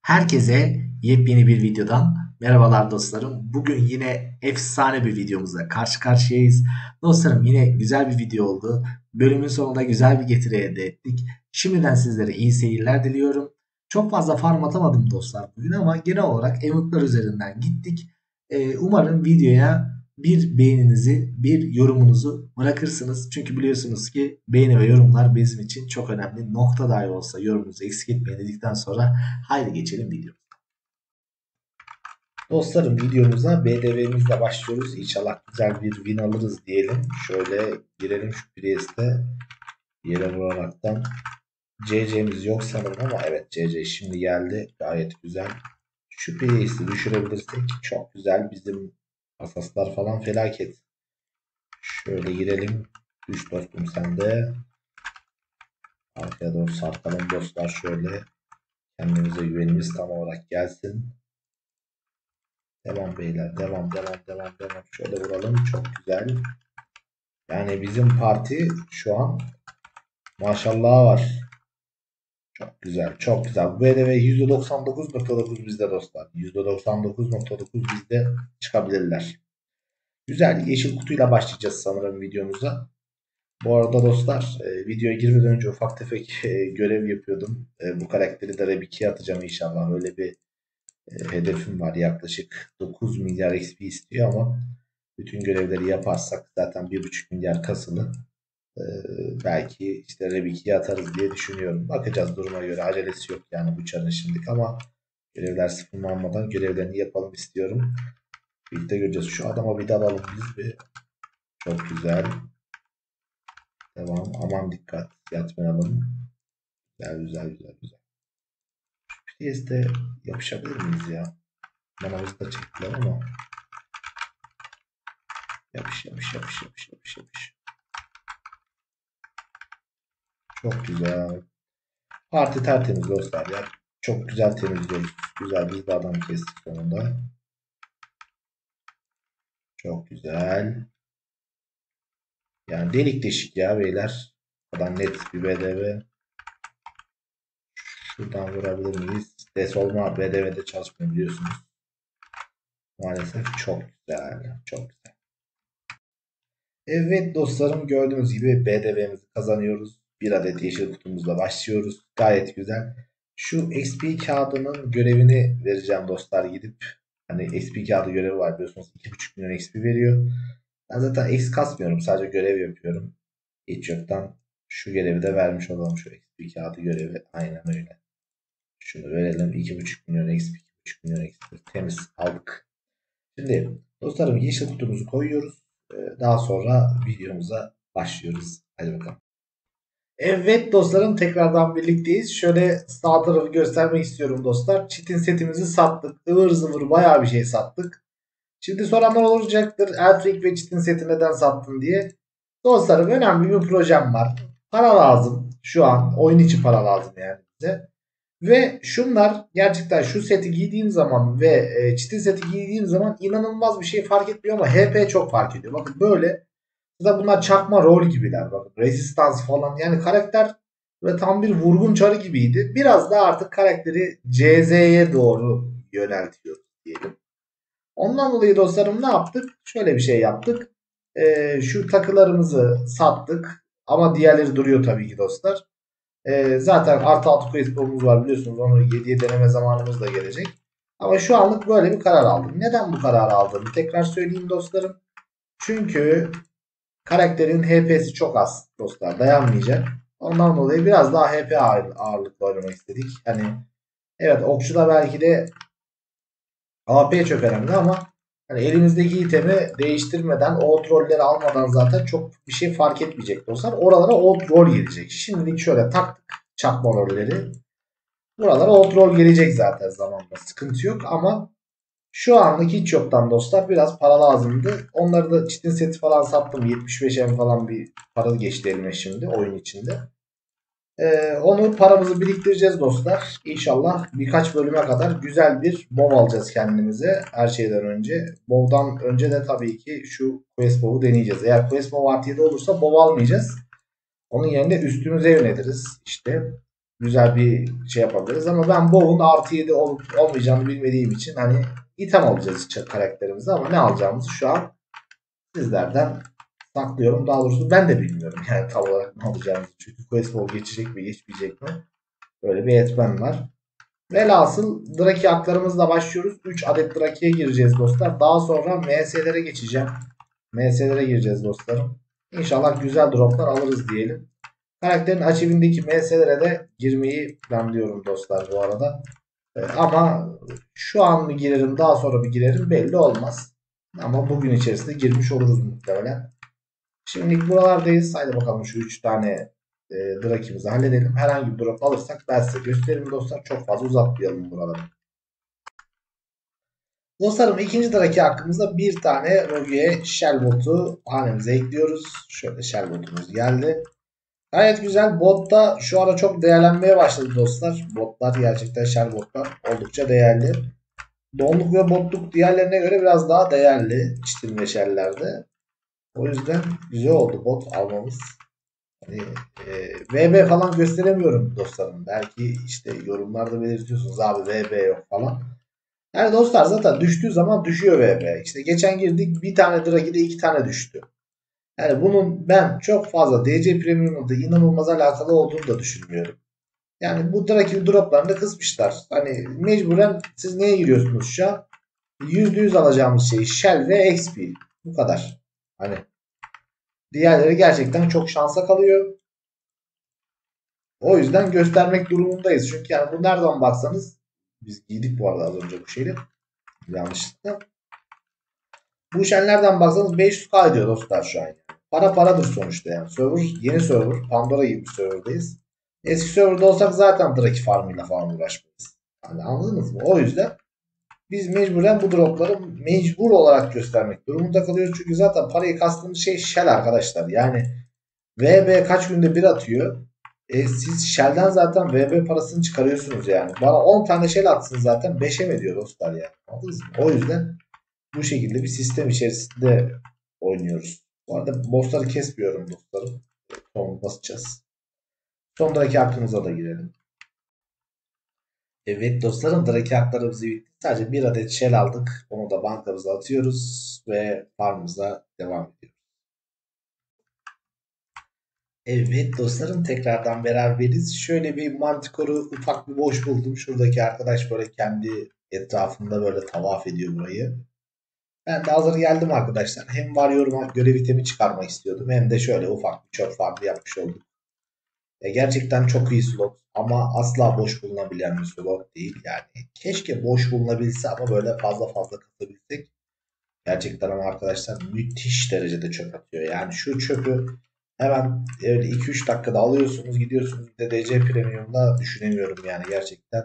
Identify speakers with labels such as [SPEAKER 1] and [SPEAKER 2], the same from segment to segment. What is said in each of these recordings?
[SPEAKER 1] Herkese yepyeni bir videodan merhabalar dostlarım. Bugün yine efsane bir videomuzla karşı karşıyayız. Dostlarım yine güzel bir video oldu. Bölümün sonunda güzel bir getiri elde ettik. Şimdiden sizlere iyi seyirler diliyorum. Çok fazla farm atamadım dostlar bugün ama genel olarak emotlar üzerinden gittik. Umarım videoya bir beğeninizi, bir yorumunuzu bırakırsınız. Çünkü biliyorsunuz ki beğeni ve yorumlar bizim için çok önemli. Nokta dahi olsa yorumunuzu eksik etmeyin dedikten sonra haydi geçelim videomuza. Dostlarım videomuza BDV'mizle başlıyoruz. İnşallah güzel bir win alırız diyelim. Şöyle girelim şu Priest'e yere vuraraktan. CC'miz yok sanırım ama evet CC şimdi geldi. Gayet güzel. Şu Priest'i düşürebilirsek çok güzel. Bizim asaslar falan felaket. Şöyle girelim. Düş dostum sen de. Arkaya doğru sarkalım dostlar şöyle. Kendimize güvenimiz tam olarak gelsin. Devam beyler. Devam. Şöyle vuralım. Çok güzel. Yani bizim parti şu an maşallah var. Çok güzel. Çok güzel. Bu BDV %99.9 bizde dostlar. %99.9 bizde çıkabilirler. Güzel. Yeşil kutuyla başlayacağız sanırım videomuza. Bu arada dostlar videoya girmeden önce ufak tefek görev yapıyordum. Bu karakteri de Rev2'ye atacağım inşallah. Öyle bir hedefim var. Yaklaşık 9 milyar XP istiyor ama bütün görevleri yaparsak zaten 1,5 milyar kasılı. Ee, belki işte Rev2'ye atarız diye düşünüyorum. Bakacağız duruma göre. Acelesi yok yani bu çarın şimdilik ama görevler sıfırlanmadan görevlerini yapalım istiyorum. Birlikte göreceğiz. Şu adama bir dalalım biz bir. Çok güzel. Devam. Aman dikkat. Yatmayalım. Güzel. PS'de yapışabilir miyiz ya? Manamızı da çektiler ama yapış. Çok güzel. Parti tertemiz dostlar ya. Çok güzel temizliyoruz. Güzel biz de adam kestik sonunda. Çok güzel. Yani delik deşik ya beyler. O kadar net bir BDV. Şuradan vurabilir miyiz? Desolma BDV'de çalışmıyor biliyorsunuz. Maalesef çok güzel. Çok güzel. Evet dostlarım gördüğünüz gibi BDV'mizi kazanıyoruz. Bir adet yeşil kutumuzla başlıyoruz. Gayet güzel. Şu XP kağıdının görevini vereceğim dostlar gidip. Hani XP kağıdı görevi var biliyorsunuz. 2,5 milyon XP veriyor. Ben zaten X kasmıyorum. Sadece görev yapıyorum. Hiç yoktan şu görevi de vermiş olalım. Şu XP kağıdı görevi. Aynen öyle. Şunu verelim. 2,5 milyon XP. 2,5 milyon XP. Temiz aldık. Şimdi dostlarım yeşil kutumuzu koyuyoruz. Daha sonra videomuza başlıyoruz. Hadi bakalım. Evet dostlarım tekrardan birlikteyiz. Şöyle sağ tarafı göstermek istiyorum dostlar. Çitin setimizi sattık. Ivır zıvır bayağı bir şey sattık. Şimdi soranlar olacaktır. Elfrik ve Çitin seti neden sattın diye. Dostlarım önemli bir projem var. Para lazım. Şu an oyun içi para lazım yani bize. Ve şunlar gerçekten şu seti giydiğim zaman ve çitin seti giydiğim zaman inanılmaz bir şey fark etmiyor ama HP çok fark ediyor. Bakın böyle. Da bunlar çakma rol gibiler. Bakın resistance falan. Yani karakter ve tam bir vurgun çarı gibiydi. Biraz da artık karakteri CZ'ye doğru yöneltiyoruz diyelim. Ondan dolayı dostlarım ne yaptık? Şöyle bir şey yaptık. Şu takılarımızı sattık. Ama diğerleri duruyor tabii ki dostlar. Zaten artı 6 quest var biliyorsunuz. Onu 7'ye deneme zamanımız da gelecek. Ama şu anlık böyle bir karar aldım. Neden bu kararı aldım? Tekrar söyleyeyim dostlarım. Çünkü karakterin HP'si çok az dostlar. Dayanmayacak. Ondan dolayı biraz daha HP ağırlıklı oynamak istedik. Hani evet okçuda belki de AP çok önemli ama hani elimizdeki itemi değiştirmeden old rolleri almadan zaten çok bir şey fark etmeyecek dostlar. Oralara old roll gelecek. Şimdilik şöyle taktık çakma rolleri. Buralara old roll gelecek zaten zamanla. Sıkıntı yok ama şu anlık hiç yoktan dostlar biraz para lazımdı. Onları da çitin seti falan sattım. 75M falan bir para geçti elime şimdi oyun içinde. Onu paramızı biriktireceğiz dostlar. İnşallah birkaç bölüme kadar güzel bir bow alacağız kendimize her şeyden önce. Bow'dan önce de tabii ki şu quest bow'u deneyeceğiz. Eğer quest bow artı 7 olursa bow almayacağız. Onun yerine üstümüze yöneliriz işte. güzel bir şey yapabiliriz. Ama ben Bow'un artı 7 olup olmayacağını bilmediğim için hani item alacağız karakterimize ama ne alacağımızı şu an sizlerden saklıyorum. Daha doğrusu ben de bilmiyorum yani tam olarak ne alacağımızı. Çünkü Quest Ball geçecek mi geçmeyecek mi? Böyle bir etmen var. Velhasıl Draki haklarımızla başlıyoruz. 3 adet Draki'ye gireceğiz dostlar. Daha sonra MS'lere geçeceğim. MS'lere gireceğiz dostlarım. İnşallah güzel droplar alırız diyelim. Karakterin açıvindeki MS'lere de girmeyi planlıyorum dostlar bu arada. Ama şu an mı girerim daha sonra mı girerim belli olmaz. Ama bugün içerisinde girmiş oluruz muhtemelen. Şimdilik buralardayız. Haydi bakalım şu 3 tane Draki'mizi halledelim. Herhangi bir drop alırsak ben size gösteririm dostlar. Çok fazla uzatmayalım buraları. Dostlarım ikinci Draki hakkımızda bir tane Rogue'ye Shellbot'u hanemize ekliyoruz. Şöyle Shellbot'umuz geldi. Gayet güzel. Botta şu ara çok değerlenmeye başladı dostlar. Botlar gerçekten Shellbot'lar oldukça değerli. Donluk ve botluk diğerlerine göre biraz daha değerli çitin ve shell'lerde. O yüzden güzel oldu bot almamız. Hani, VB falan gösteremiyorum dostlarım. Belki işte yorumlarda belirtiyorsunuz abi VB yok falan. Yani dostlar zaten düştüğü zaman düşüyor VB. İşte geçen girdik bir tane Dragi'de iki tane düştü. Yani bunun ben çok fazla DC Premium'da inanılmaz alakalı olduğunu da düşünmüyorum. Yani bu Draki droplarını da kısmışlar. Hani mecburen siz neye giriyorsunuz şu an? %100 alacağımız şey Shell ve XP. Bu kadar. Hani diğerleri gerçekten çok şansa kalıyor. O yüzden göstermek durumundayız. Çünkü yani bu nereden baksanız biz giydik bu arada az önce bu şeyi. Yanlışlıkla. Bu işler nereden baksanız 500k ediyor dostlar şu an. Yani. Para paradır sonuçta yani. Server yeni server. Pandora gibi bir serverdayız. Eski serverda olsak zaten Draki farmıyla falan uğraşmayız. Yani anladınız mı? O yüzden biz mecburen bu dropları mecbur olarak göstermek durumunda kalıyoruz. Çünkü zaten parayı kastığımız şey Shell arkadaşlar. Yani VB kaç günde bir atıyor. Siz Shell'den zaten VB parasını çıkarıyorsunuz yani. Bana 10 tane Shell atsın zaten 5'e mi ediyor dostlar yani. Anladınız mı? O yüzden bu şekilde bir sistem içerisinde oynuyoruz. Bu arada bossları kesmiyorum dostlarım. Son basacağız. Sondaki hakkımıza da girelim. Evet dostlarım Draki haklarımızı bitti. Sadece bir adet Shell aldık. Onu da bankamıza atıyoruz ve farmımıza devam ediyoruz. Evet dostlarım tekrardan beraberiz. Şöyle bir Manticore'u ufak bir boş buldum. Şuradaki arkadaş böyle kendi etrafında böyle tavaf ediyor burayı. Ben de hazır geldim arkadaşlar. Hem Warrior'uma görev itemi çıkarmak istiyordum. Hem de şöyle ufak bir çöp farmı yapmış oldum. Gerçekten çok iyi slot ama asla boş bulunabilen bir slot değil. Yani keşke boş bulunabilse ama böyle fazla fazla katabilsek. Gerçekten ama arkadaşlar müthiş derecede çöp atıyor. Yani şu çöpü hemen öyle 2-3 dakikada alıyorsunuz gidiyorsunuz. Bir de DC Premium'da düşünemiyorum yani gerçekten.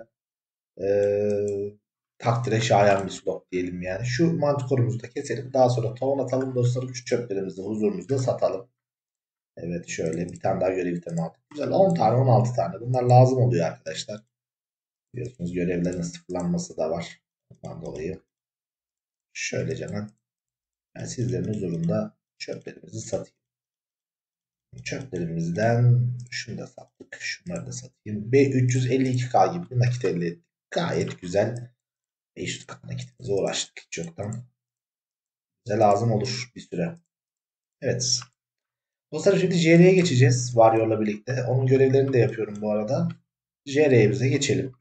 [SPEAKER 1] Takdire şayan bir slot diyelim yani. Şu mantikorumuzu da keselim. Daha sonra tavan atalım dostlarım. Şu çöplerimizi huzurunuzda satalım. Evet şöyle bir tane daha görev itemi aldık. Güzel 10 tane 16 tane. Bunlar lazım oluyor arkadaşlar. Biliyorsunuz görevlerin sıfırlanması da var. Bundan dolayı şöylece ben sizlerin huzurunda çöplerimizi satayım. Çöplerimizden şunu da sattık. Şunları da satayım. 352k gibi bir nakit elde ettik. Gayet güzel. 500k nakitimize uğraştık hiç yoktan. Bize lazım olur bir süre. Evet. Dostlar şimdi JR'ye geçeceğiz. Warrior'la birlikte. Onun görevlerini de yapıyorum bu arada. JR'ye bize geçelim.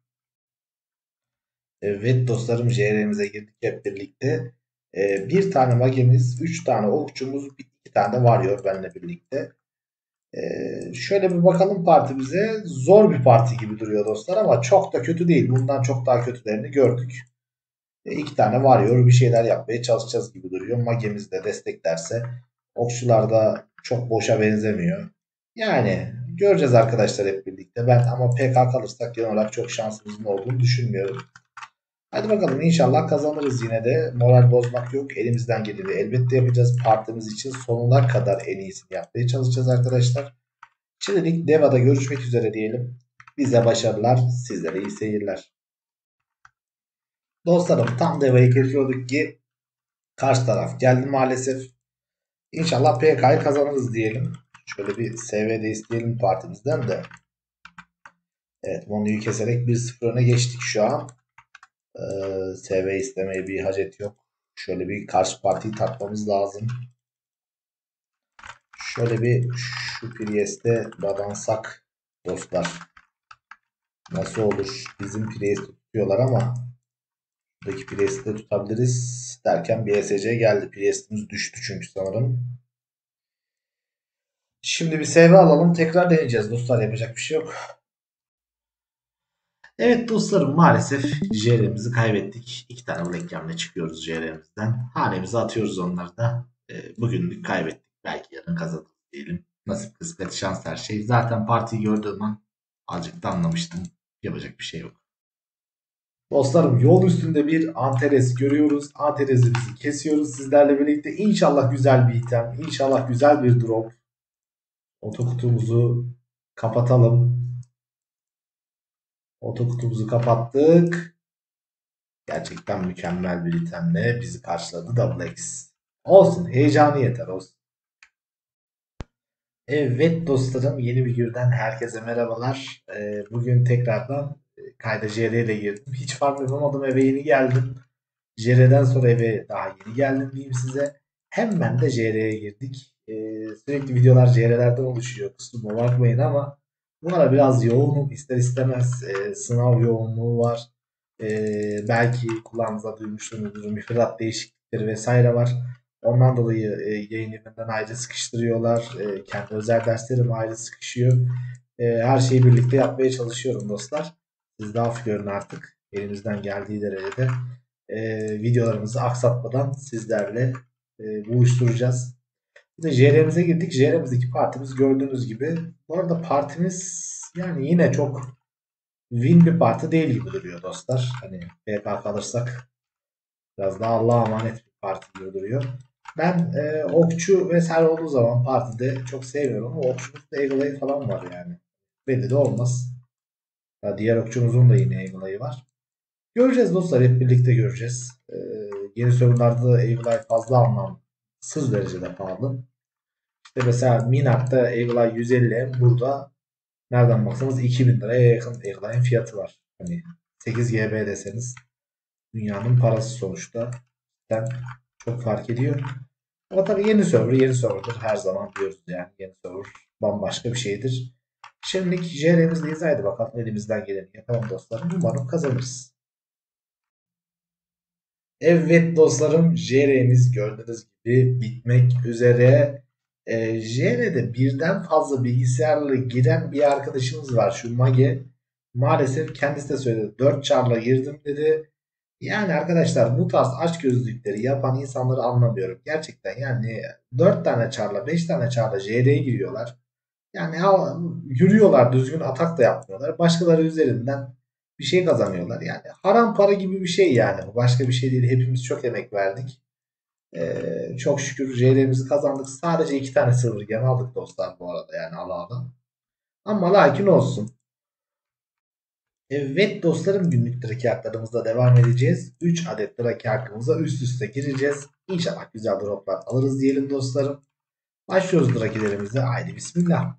[SPEAKER 1] Evet dostlarım JR'mize girdik hep birlikte. Bir tane magemiz, 3 tane okçumuz, 2 tane de Warrior benimle birlikte. Şöyle bir bakalım partimize. Zor bir parti gibi duruyor dostlar ama çok da kötü değil. Bundan çok daha kötülerini gördük. İki tane Warrior bir şeyler yapmaya çalışacağız gibi duruyor. Magemiz de desteklerse. Okçular da çok boşa benzemiyor. Yani göreceğiz arkadaşlar hep birlikte. Ben ama PK kalırsak genel olarak çok şansımızın olduğunu düşünmüyorum. Hadi bakalım inşallah kazanırız yine de. Moral bozmak yok. Elimizden geleni elbette yapacağız. Partimiz için sonuna kadar en iyisini yapmaya çalışacağız arkadaşlar. Şimdilik Deva'da görüşmek üzere diyelim. Bize başarılar, sizlere iyi seyirler. Dostlarım tam Deva'yı kesiyorduk ki karşı taraf geldi maalesef. İnşallah PK'yı kazanırız diyelim. Şöyle bir SV'de isteyelim partimizden de. Evet, Monu'yu keserek 1-0 öne geçtik şu an. SV istemeye bir hacet yok. Şöyle bir karşı partiyi tartmamız lazım. Şöyle bir şu Priest'e dadansak dostlar. Nasıl olur? Bizim Priest'i tutuyorlar ama buradaki Priest'i de tutabiliriz derken bir ESC geldi. Priest'imiz düştü çünkü sanırım. Şimdi bir SV alalım. Tekrar deneyeceğiz dostlar. Yapacak bir şey yok. Evet dostlarım, maalesef JR'mizi kaybettik. 2 tane Black Gem'le çıkıyoruz JR'mizden. Hanemize atıyoruz onları da. Bugünlük kaybettik. Belki yarın kazanırız diyelim. Nasip, kısmet, şans, her şey. Zaten partiyi gördüğüm an azıcık da anlamıştım. Yapacak bir şey yok. Dostlarım, yol üstünde bir Antares görüyoruz. Antares'imizi kesiyoruz sizlerle birlikte. İnşallah güzel bir item. İnşallah güzel bir drop. Otokutumuzu kapatalım. Otokutumuzu kapattık. Gerçekten mükemmel bir itemle bizi karşıladı Double X. Olsun, heyecanı yeter olsun. Evet dostlarım, yeni bir günden herkese merhabalar. Bugün tekrardan kayda JR ile girdim. Hiç farm yapamadım, eve yeni geldim. JR'den sonra eve daha yeni geldim diyeyim size. Hemen de JR'ye girdik. Sürekli videolar JR'lerden oluşuyor. Kusuruma bakmayın ama bu ara biraz yoğunum. İster istemez sınav yoğunluğu var. Belki kulağınıza duymuşsunuzdur. Müfredat değişiklikleri vesaire var. Ondan dolayı yayın evinden ayrı sıkıştırıyorlar. Kendi özel derslerim ayrı sıkışıyor. Her şeyi birlikte yapmaya çalışıyorum dostlar. Siz de af görün artık. Elimizden geldiği derecede videolarımızı aksatmadan sizlerle buluşturacağız. Bir de JR'mize girdik. JR'mizdeki partimiz gördüğünüz gibi. Bu arada partimiz yani yine çok win bir parti değil gibi duruyor dostlar. Hani PK kalırsak biraz daha Allah'a emanet bir parti gibi duruyor. Ben okçu vesaire olduğu zaman partide çok sevmiyorum ama okçumuzda Eagle'ı falan var yani. Belli de olmaz. Ya diğer okçumuzun da yine Eagle'ı var. Göreceğiz dostlar, hep birlikte göreceğiz. Yeni sorunlarda Eagle fazla anlamsız derecede pahalı. İşte mesela Minart'ta Eagle 150 burada nereden baksanız 2000 liraya yakın Eagle'in fiyatı var. Hani 8 GB deseniz dünyanın parası sonuçta. Ben çok fark ediyor. Ama tabii yeni server'dır her zaman diyoruz yani. Yeni server bambaşka bir şeydir. Şimdilik JR'mizdeyiz. Haydi bakalım, elimizden geleni yapalım dostlarım. Umarım kazanırız. Evet dostlarım, JR'miz gördüğünüz gibi bitmek üzere. JR'de birden fazla bilgisayarla giren bir arkadaşımız var, şu Mage. Maalesef kendisi de söyledi. 4 çarla girdim dedi. Yani arkadaşlar, bu tarz açgözlülükleri yapan insanları anlamıyorum. Gerçekten yani 4 tane çarla 5 tane çarla JR'ye giriyorlar. Yani yürüyorlar, düzgün atak da yapmıyorlar. Başkaları üzerinden bir şey kazanıyorlar. Yani haram para gibi bir şey yani. Başka bir şey değil. Hepimiz çok emek verdik. Çok şükür JR'mizi kazandık. Sadece 2 tane silver gem aldık dostlar bu arada, yani ala ala. Ama lakin olsun. Evet dostlarım, günlük draki haklarımızda devam edeceğiz. 3 adet draki hakkımıza üst üste gireceğiz. İnşallah güzel droplar alırız diyelim dostlarım. Başlıyoruz drakilerimize. Haydi bismillah.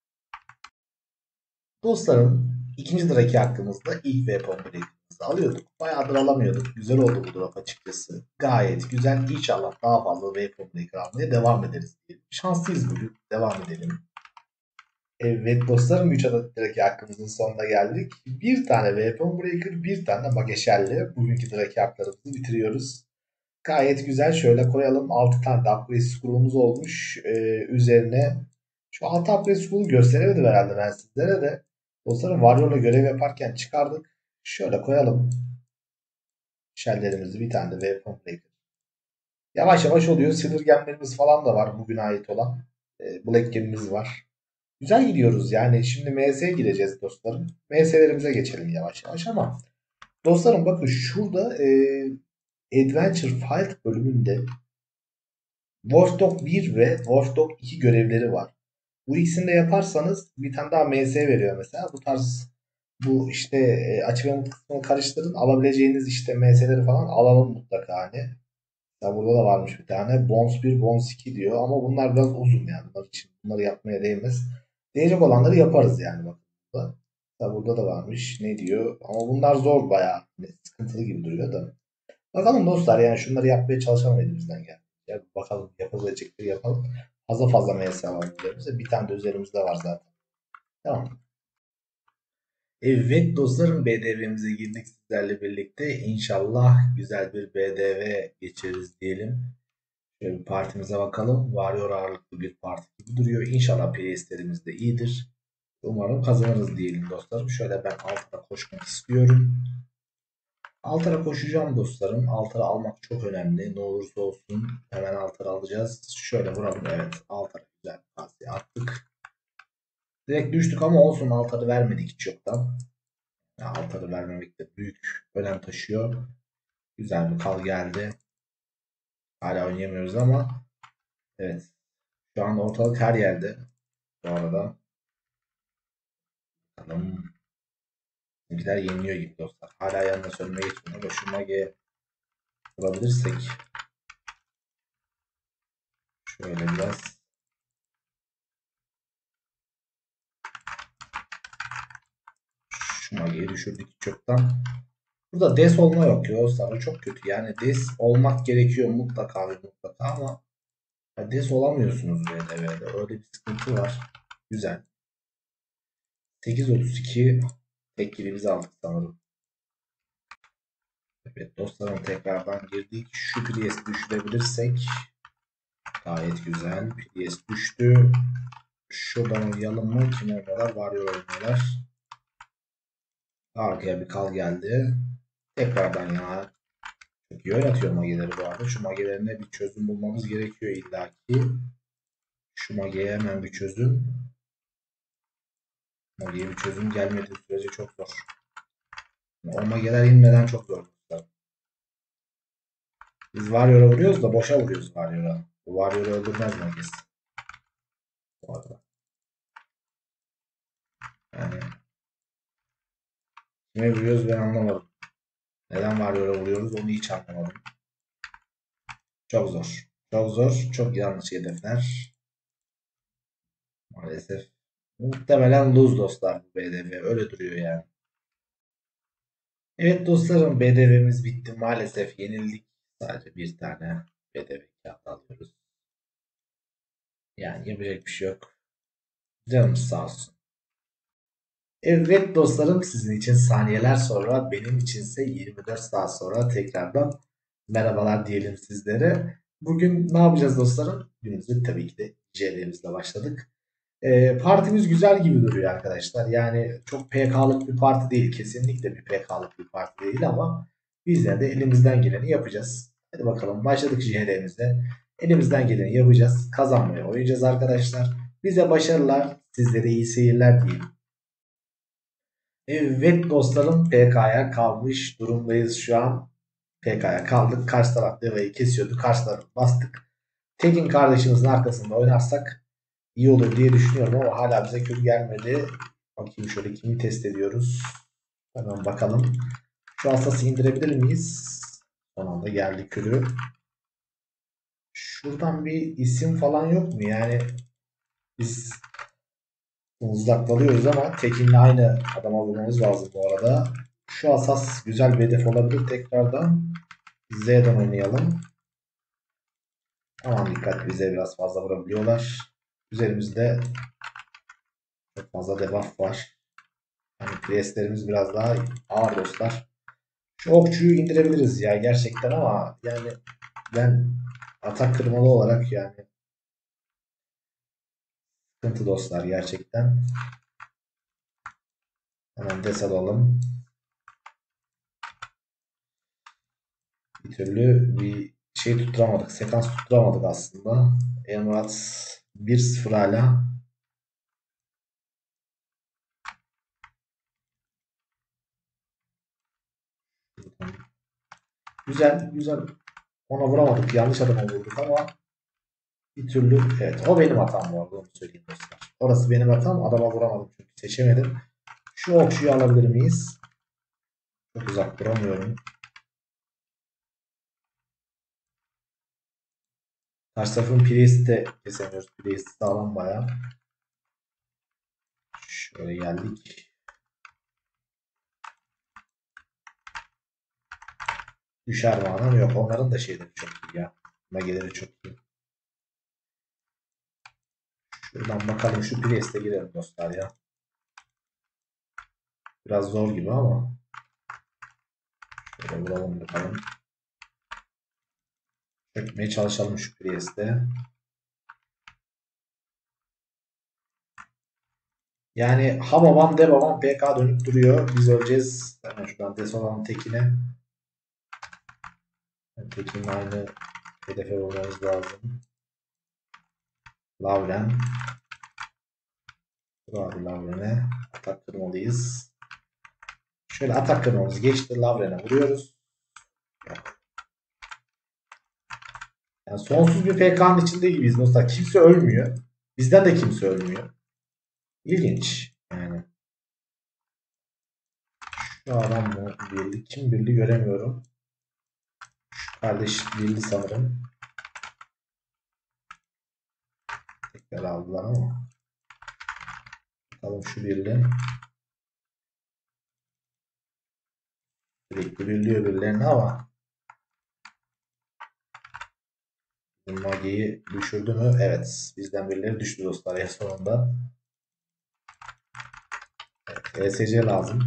[SPEAKER 1] Dostlarım, ikinci draki hakkımızda ilk weapon break'imizi alıyorduk. Bayağıdır alamıyorduk. Güzel oldu bu drop açıkçası. Gayet güzel. İnşallah daha fazla weapon break almaya devam ederiz diye. Şanslıyız bugün. Devam edelim. Evet dostlarım, 3 adet draki hakkımızın sonuna geldik. Bir tane weapon breaker, bir tane mageşelle bugünkü draki haklarımızı bitiriyoruz. Gayet güzel. Şöyle koyalım. 6 tane de upgrade scroll'umuz olmuş. Üzerine şu 6 upgrade scroll'u gösteremedim herhalde ben sizlere de. Dostlarım, Warrior'la görev yaparken çıkardık. Şöyle koyalım. Shell'lerimizi, bir tane de weapon breaker. Yavaş yavaş oluyor. Silver gemlerimiz falan da var bugüne ait olan. Black gemimiz var. Güzel gidiyoruz yani. Şimdi MS'ye gireceğiz dostlarım. MS'lerimize geçelim yavaş yavaş ama dostlarım, bakın şurada Adventure Fight bölümünde Watchdog 1 ve Watchdog 2 görevleri var. Bu ikisini de yaparsanız bir tane daha MS veriyor mesela. Bu tarz, bu işte achievement kısmını karıştırın. Alabileceğiniz işte MS'leri falan alalım mutlaka hani. Ya burada da varmış bir tane. Bones 1, Bones 2 diyor. Ama bunlar biraz uzun yani. Bunlar için bunları yapmaya değmez. Değecek olanları yaparız yani bak burada. Tabi burada da varmış. Ne diyor? Ama bunlar zor bayağı. Sıkıntılı gibi duruyor da. Bakalım dostlar, yani şunları yapmaya çalışalım elimizden geldi. Ya bakalım, yapabilecekleri yapalım. Fazla fazla MS var üzerimizde. Bir tane de üzerimizde var zaten. Tamam. Evet dostlarım, BDV'mize girdik sizlerle birlikte. İnşallah güzel bir BDV geçiririz diyelim. Şöyle bir partimize bakalım. Warrior ağırlıklı bir parti gibi duruyor. İnşallah PS'lerimiz de iyidir. Umarım kazanırız diyelim dostlarım. Şöyle ben altına koşmak istiyorum. Altara koşacağım dostlarım. Altara almak çok önemli. Ne olursa olsun hemen altara alacağız. Şöyle vuralım. Evet, altara güzel pası attık. Direkt düştük ama olsun, altarı vermedik hiç yoktan. Ya, altarı vermemek de büyük önem taşıyor. Güzel bir kal geldi. Hala oynayamıyoruz ama evet. Şu an ortalık her yerde. Bu arada. Bakalım. Bizimkiler yeniliyor gibi dostlar. Hala yanına sönme geçmiyor. Ama şu Mage'ye vurabilirsek şöyle biraz. Şu Mage'yi düşürdük çoktan. Burada des olma yok ya dostlar. O çok kötü. Yani des olmak gerekiyor mutlaka ve mutlaka ama ya des olamıyorsunuz BDV'de. Öyle bir sıkıntı var. Güzel. 8.32 tek kilimizi aldık sanırım. Evet dostlarım, tekrardan girdik. Şu Priest'i düşürebilirsek gayet güzel. Priest düştü. Şuradan oynayalım mı? Kim oynuyorlar? Warrior oynuyorlar. Arkaya bir kal geldi. Tekrardan ya. Çok iyi oynatıyor mageleri bu arada. Şu magelerine bir çözüm bulmamız gerekiyor illaki. Şu Mage'ye hemen bir çözüm. Mage'ye bir çözüm gelmediği sürece çok zor. O Mage'ler inmeden çok zor. Biz Warrior'a vuruyoruz da boşa vuruyoruz Warrior'a. Bu Warrior'ı öldürmez Mage'si. Bu arada. Yani kime vuruyoruz ben anlamadım. Neden Warrior'a vuruyoruz onu hiç anlamadım. Çok zor. Çok zor. Çok yanlış hedefler. Maalesef. Muhtemelen lose dostlar bu BDV. Öyle duruyor yani. Evet dostlarım, BDV'miz bitti. Maalesef yenildik. Sadece bir tane BDV kağıt alıyoruz. Yani yapacak bir şey yok. Canımız sağ olsun. Evet dostlarım, sizin için saniyeler sonra, benim içinse 24 saat sonra tekrardan merhabalar diyelim sizlere. Bugün ne yapacağız dostlarım? Günümüzde tabii ki de CL'mizle başladık. Partimiz güzel gibi duruyor arkadaşlar. Yani çok PK'lık bir parti değil. Kesinlikle bir PK'lık bir parti değil ama bizler de elimizden geleni yapacağız. Hadi bakalım, başladık CL'mizle. Elimizden geleni yapacağız. Kazanmaya oynayacağız arkadaşlar. Bize başarılar, sizlere iyi seyirler diyeyim. Evet dostlarım, PK'ya kalmış durumdayız şu an. PK'ya kaldık. Karşı taraf devreyi kesiyordu. Karşı tarafı bastık. Tekin kardeşimizin arkasında oynarsak iyi olur diye düşünüyorum ama hala bize kür gelmedi. Bakayım şöyle, kimi test ediyoruz. Hemen bakalım. Şu asası indirebilir miyiz? Son anda geldi kürü. Şuradan bir isim falan yok mu? Yani biz uzaklanıyoruz ama Tekin'le aynı adama vurmamız lazım bu arada. Şu asas güzel bir hedef olabilir tekrardan. Z'den oynayalım. Aman dikkat, bize biraz fazla vurabiliyorlar. Üzerimizde çok fazla debuff var. Hani preslerimiz biraz daha ağır dostlar. Şu okçuyu indirebiliriz ya gerçekten ama yani ben atak kırmalı olarak yani sıkıntı dostlar gerçekten. Hemen des alalım. Bir türlü bir şey tutturamadık. Sekans tutturamadık aslında. Emrat 1-0 hala. Güzel güzel. Ona vuramadık. Yanlış adama vurduk ama bir türlü, evet, o benim hatam bu arada, onu söyleyeyim dostlar. Orası benim hatam. Adama vuramadım çünkü seçemedim. Şu okçuyu alabilir miyiz? Çok uzak duramıyorum. Karşı tarafın Priest'i de kesemiyoruz. Priest sağlam bayağı. Şöyle geldik. Düşer mi anam? Yok. Onların da şeyleri çok iyi ya. Mageleri çok iyi. Şuradan bakalım, şu Priest'e girelim dostlar ya. Biraz zor gibi ama. Şöyle vuralım bakalım. Çökmeye çalışalım şu Priest'e. Yani ha babam de babam PK dönüp duruyor. Biz öleceğiz. Hemen şuradan Desola'nın tekine. Yani Tekin'le aynı hedefe olmamız lazım. Lauren. Dur abi Lauren'e. Atak kırmalıyız. Şöyle atak kırmamız geçti. Lauren'e vuruyoruz. Yok. Yani sonsuz bir PK'nın içinde gibiyiz dostlar. Kimse ölmüyor. Bizden de kimse ölmüyor. İlginç. Yani şu adam mı birli? Kim birli göremiyorum. Kardeş birli sanırım. Tekrar aldılar ama. Bakalım şu birli. Sürekli birliyor birilerini ama Mage'yi düşürdü mü? Evet. Bizden birileri düştü dostlar en sonunda. Evet, ESC lazım.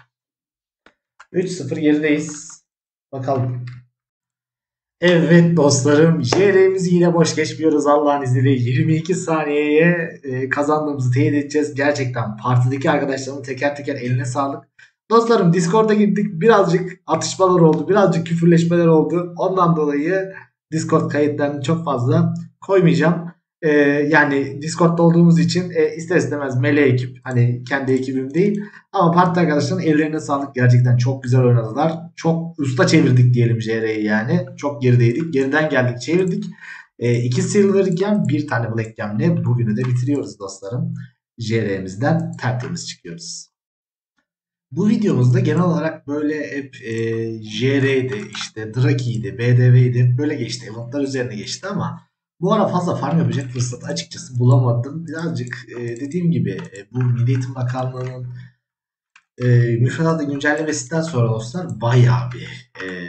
[SPEAKER 1] 3-0 gerideyiz. Bakalım. Evet dostlarım, JR'mizi yine boş geçmiyoruz Allah'ın izniyle. 22 saniyeye kazandığımızı teyit edeceğiz. Gerçekten partideki arkadaşlarımın teker teker eline sağlık. Dostlarım Discord'a girdik. Birazcık atışmalar oldu. Birazcık küfürleşmeler oldu. Ondan dolayı Discord kayıtlarını çok fazla koymayacağım. Yani Discord'da olduğumuz için ister istemez melee ekip. Hani kendi ekibim değil. Ama parti arkadaşların ellerine sağlık. Gerçekten çok güzel oynadılar. Çok usta çevirdik diyelim JR'yi yani. Çok gerideydik. Geriden geldik çevirdik. 2 Silver Gem, bir tane Black Gem'le bugünü de bitiriyoruz dostlarım. JR'mizden tertemiz çıkıyoruz. Bu videomuzda genel olarak böyle hep JR'ydi, işte Draki'ydi, BDV'ydi. Böyle geçti. Eventlar üzerine geçti ama bu ara fazla farm yapacak fırsatı açıkçası bulamadım. Birazcık dediğim gibi bu Milli Eğitim Bakanlığı'nın müfredatı güncellemesinden sonra dostlar bayağı bir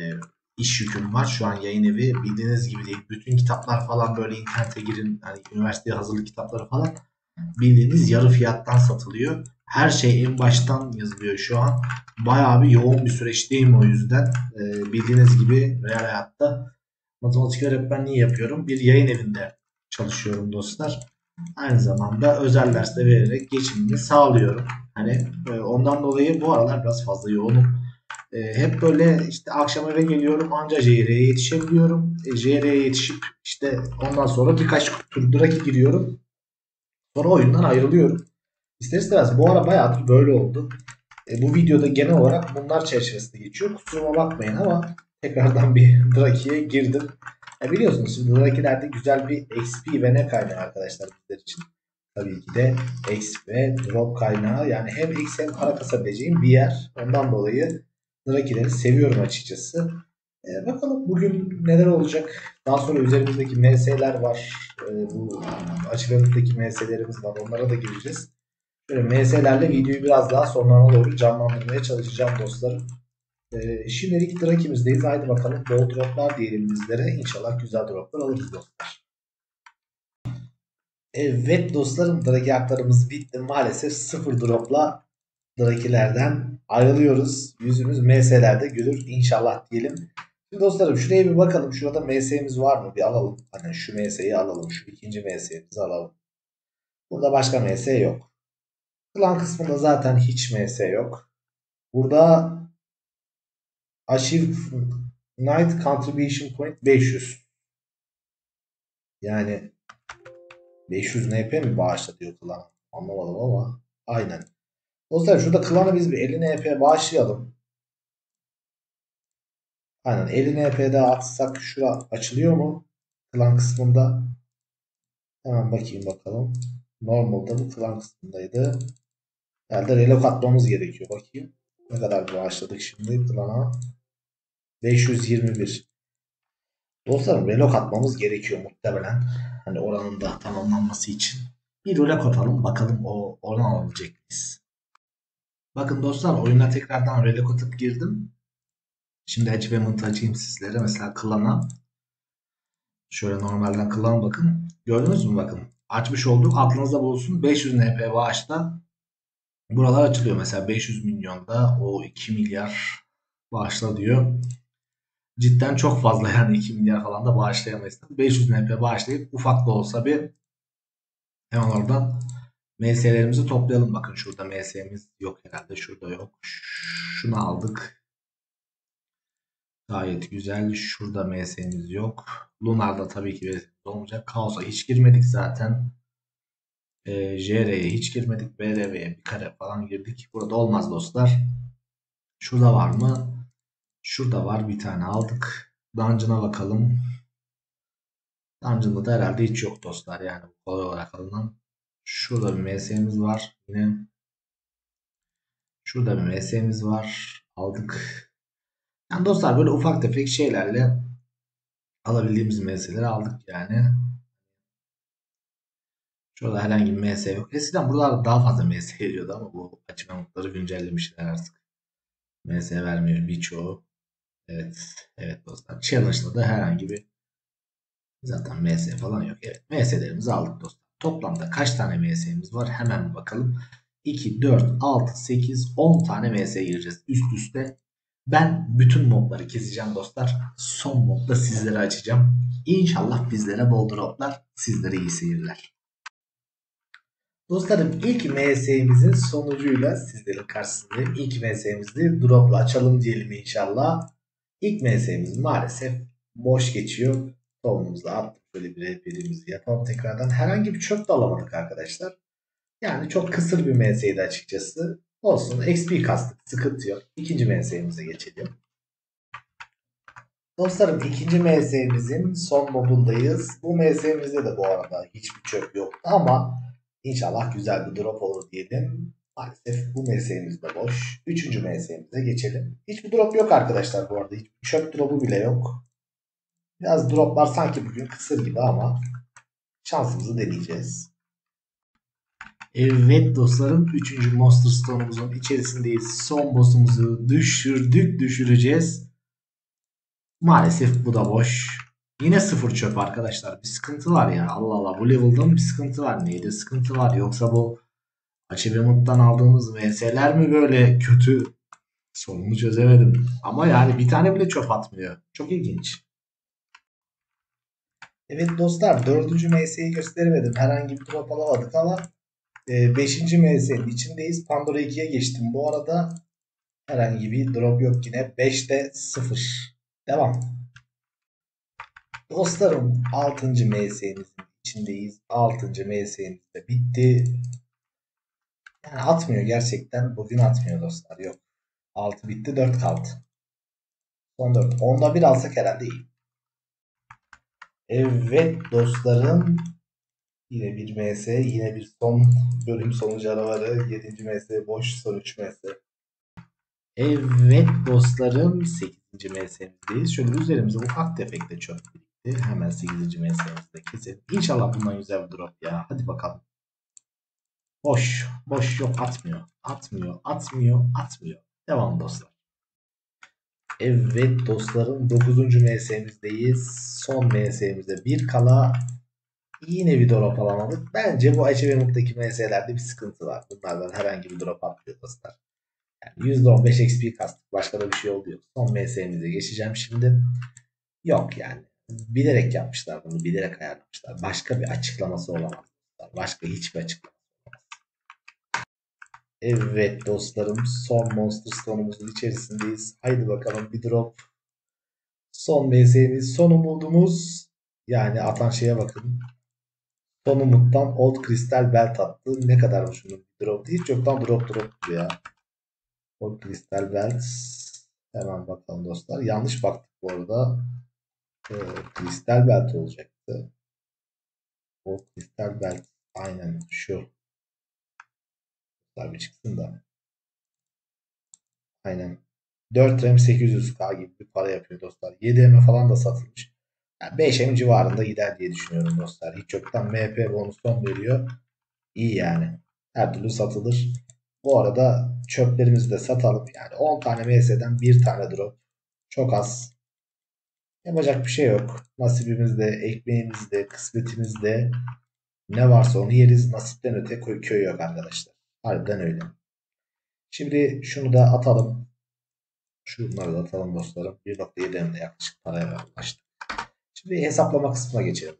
[SPEAKER 1] iş yüküm var. Şu an yayın evi bildiğiniz gibi değil. Bütün kitaplar falan böyle internete girin. Hani üniversiteye hazırlık kitapları falan bildiğiniz yarı fiyattan satılıyor. Her şey en baştan yazılıyor şu an. Bayağı bir yoğun bir süreçteyim o yüzden. Bildiğiniz gibi real hayatta matematik öğretmenliği yapıyorum. Bir yayın evinde çalışıyorum dostlar. Aynı zamanda özel dersle vererek geçimimi sağlıyorum. Hani ondan dolayı bu aralar biraz fazla yoğunum. Hep böyle işte akşam eve geliyorum anca JR'ye yetişebiliyorum. JR'ye yetişip işte ondan sonra birkaç tur Draki giriyorum. Sonra oyundan ayrılıyorum. İster istemez bu ara bayağıdır böyle oldu. Bu videoda genel olarak bunlar çerçevesinde geçiyor. Kusuruma bakmayın ama tekrardan bir Draki'ye girdim. Biliyorsunuz şimdi Draki'lerde güzel bir XP ve ne kaynağı arkadaşlar bizler için. Tabii ki de XP ve drop kaynağı. Yani hem X hem para kasabileceğim bir yer. Ondan dolayı Draki'leri seviyorum açıkçası. Bakalım bugün neler olacak. Daha sonra üzerimizdeki MS'ler var. Bu açılarımızdaki MS'lerimiz var. Onlara da gireceğiz. Şöyle MS'lerle videoyu biraz daha sonlarına doğru canlandırmaya çalışacağım dostlarım. Şimdilik Draki'mizdeyiz. Haydi bakalım bol droplar diyelim bizlere. İnşallah güzel droplar alırız dostlar. Evet dostlarım, Draki haklarımız bitti. Maalesef 0 dropla Draki'lerden ayrılıyoruz. Yüzümüz MS'lerde gülür inşallah diyelim. Şimdi dostlarım şuraya bir bakalım. Şurada MS'miz var mı? Bir alalım. Hani şu MS'yi alalım. Şu ikinci MS'mizi alalım. Burada başka MS yok. Klan kısmında zaten hiç MS yok. Burada Achieve Night Contribution Point 500. Yani 500 NP mi bağışlatıyor klan? Anlamadım ama aynen. Dostlar şurada klana biz bir 50 NP bağışlayalım. Aynen 50 NP daha atsak şura açılıyor mu? Klan kısmında. Hemen bakayım bakalım. Normalde bu klan kısmındaydı. Herhalde relok atmamız gerekiyor. Bakayım. Ne kadar bağışladık şimdi klana? 521. Dostlarım relok atmamız gerekiyor muhtemelen. Hani oranın da tamamlanması için. Bir relok atalım bakalım o oran alabilecek miyiz? Bakın dostlar oyuna tekrardan relok atıp girdim. Şimdi achievement'ı açayım sizlere. Mesela klan'a. Şöyle normalden klan'a bakın. Gördünüz mü bakın. Açmış olduk. Aklınızda bulunsun. 500 NP bağışta buralar açılıyor. Mesela 500 milyonda o 2 milyar bağışla diyor. Cidden çok fazla yani 2 milyar falan da bağışlayamayız. 500 NP bağışlayıp ufak da olsa bir hemen oradan MS'lerimizi toplayalım. Bakın şurada MS'miz yok herhalde. Şurada yok. Şunu aldık. Gayet güzel. Şurada MS'miz yok. Lunar'da tabii ki MS'miz olmayacak. Kaos'a hiç girmedik zaten. JR'ye hiç girmedik. BRB'ye bir kare falan girdik. Burada olmaz dostlar. Şurada var mı? Şurada var. Bir tane aldık. Dungeon'a bakalım. Dungeon'da da herhalde hiç yok dostlar. Yani kolay olarak alınan. Şurada bir MS'miz var. Yine şurada bir MS'miz var. Aldık. Yani dostlar böyle ufak tefek şeylerle alabildiğimiz MS'leri aldık yani. Şurada herhangi bir MS yok. Eskiden buralarda daha fazla MS geliyordu ama bu açıklamaları güncellemişler artık. MS vermiyor birçoğu. Evet. Evet dostlar. Challenge'da da herhangi bir zaten MS falan yok. Evet. MS'lerimizi aldık dostlar. Toplamda kaç tane MS'imiz var? Hemen bir bakalım. 2, 4, 6, 8, 10 tane MS gireceğiz üst üste. Ben bütün mobları keseceğim dostlar. Son modda sizlere açacağım. İnşallah bizlere bol droplar, sizlere iyi seyirler. Dostlarım ilk MS'imizin sonucuyla sizlerin karşısındayım. İlk MS'imizi drop'la açalım diyelim inşallah. İlk MS'imiz maalesef boş geçiyor. Tohumumuzu attık. Şöyle bir rehberimizi yapalım tekrardan. Herhangi bir çöp de alamadık arkadaşlar. Yani çok kısır bir MS'ydi açıkçası. Olsun XP kastık. Sıkıntı yok. İkinci MS'imize geçelim. Dostlarım ikinci MS'imizin son modundayız. Bu MS'imizde de bu arada hiçbir çöp yoktu ama inşallah güzel bir drop olur diyelim. Maalesef bu MS'imiz de boş. Üçüncü MS'imize geçelim. Hiçbir drop yok arkadaşlar bu arada. Hiçbir çöp drop'u bile yok. Biraz droplar sanki bugün kısır gibi ama şansımızı deneyeceğiz. Evet dostlarım 3. Monster Stone'umuzun içerisindeyiz. Son boss'umuzu düşüreceğiz. Maalesef bu da boş. Yine sıfır çöp arkadaşlar. Bir sıkıntı var ya. Allah Allah bu level'da mı bir sıkıntı var? Neydi sıkıntı var? Yoksa bu Achievements aldığımız VS'ler mi böyle kötü? Sorunu çözemedim. Ama yani bir tane bile çöp atmıyor. Çok ilginç. Evet dostlar 4. MS'yi gösteremedim. Herhangi bir drop alamadık ama 5. MS'nin içindeyiz. Pandora 2'ye geçtim. Bu arada herhangi bir drop yok yine. 5'te 0. Devam. Dostlarım 6. MS'imizin içindeyiz. 6. MS'imiz de bitti. Yani atmıyor gerçekten. Bugün atmıyor dostlar. Yok. 6 bitti 4 kaldı. Son 4. Onda bir alsak herhalde iyi. Evet dostlarım. Yine bir MS. Yine bir son bölüm sonu canavarı. 7. MS boş. Son 3 MS. Evet dostlarım. 8. MS'imizdeyiz. Şöyle üzerimize ufak tefek de çöp birikti. Hemen 8. MS'imizde keselim. İnşallah bundan güzel bir drop ya. Hadi bakalım. Boş. Boş yok atmıyor. Atmıyor. Atmıyor. Atmıyor. Devam dostlar. Evet dostlarım 9. MS'mizdeyiz. Son MS'mizde bir kala yine bir drop alamadık. Bence bu Achievement'taki MS'lerde bir sıkıntı var. Bunlardan herhangi bir drop atmıyor dostlar. Yani %15 XP kastık. Başka da bir şey oldu yok. Son MS'mize geçeceğim şimdi. Yok yani. Bilerek yapmışlar bunu. Bilerek ayarlamışlar. Başka bir açıklaması olamaz. Başka hiçbir açıklaması. Evet dostlarım son Monster Stone'umuzun içerisindeyiz. Haydi bakalım bir drop. Son MS'miz, son umudumuz. Yani atan şeye bakın. Son umuttan Old Crystal Belt attı. Ne kadarmış bunun bir drop? Hiç yoktan drop ya. Old Crystal Belt. Hemen bakalım dostlar. Yanlış baktık bu arada. Crystal Belt olacaktı. Old Crystal Belt. Aynen şu. Tabii çıksın da. Aynen. 4 RAM 800K gibi bir para yapıyor dostlar. 7M falan da satılmış. Yani 5M civarında gider diye düşünüyorum dostlar. Hiç yoktan MP bonus son veriyor. İyi yani. Her türlü satılır. Bu arada çöplerimizi de satalım. Yani 10 tane MS'den bir tane drop. Çok az. Yapacak bir şey yok. Nasibimizde, ekmeğimizde, kısmetimizde ne varsa onu yeriz. Nasipten öte köy yok arkadaşlar. Harbiden öyle. Şimdi şunu da atalım. Şunları da atalım dostlarım. 1.7 M'de yaklaşık paraya ulaştık. Şimdi hesaplama kısmına geçelim.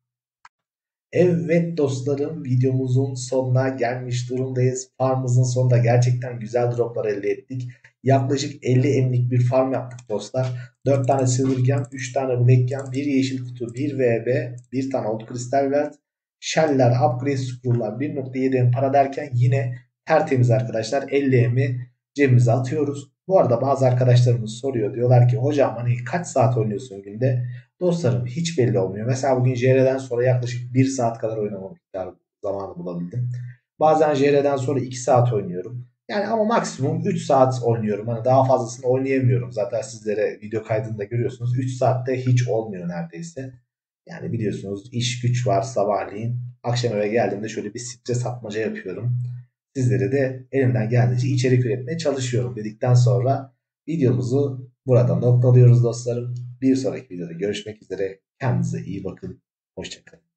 [SPEAKER 1] Evet dostlarım, videomuzun sonuna gelmiş durumdayız. Farmımızın sonunda gerçekten güzel droplar elde ettik. Yaklaşık 50 M'lik bir farm yaptık dostlar. 4 tane silver gem, 3 tane black gem, 1 yeşil kutu, 1 VB, 1 tane old kristal welt, shell'ler, upgrade scroll'lar, 1.7 M para derken yine tertemiz arkadaşlar 50 M'i cebimize atıyoruz. Bu arada bazı arkadaşlarımız soruyor. Diyorlar ki hocam hani kaç saat oynuyorsun günde? Dostlarım hiç belli olmuyor. Mesela bugün JR'den sonra yaklaşık 1 saat kadar oynama miktarı zamanı bulabildim. Bazen JR'den sonra 2 saat oynuyorum. Yani ama maksimum 3 saat oynuyorum. Hani daha fazlasını oynayamıyorum. Zaten sizlere video kaydında görüyorsunuz. 3 saatte hiç olmuyor neredeyse. Yani biliyorsunuz iş güç var sabahleyin. Akşam eve geldiğimde şöyle bir stres atmaca yapıyorum. Sizlere de elimden geldiğince içerik üretmeye çalışıyorum dedikten sonra videomuzu burada noktalıyoruz dostlarım. Bir sonraki videoda görüşmek üzere. Kendinize iyi bakın. Hoşçakalın.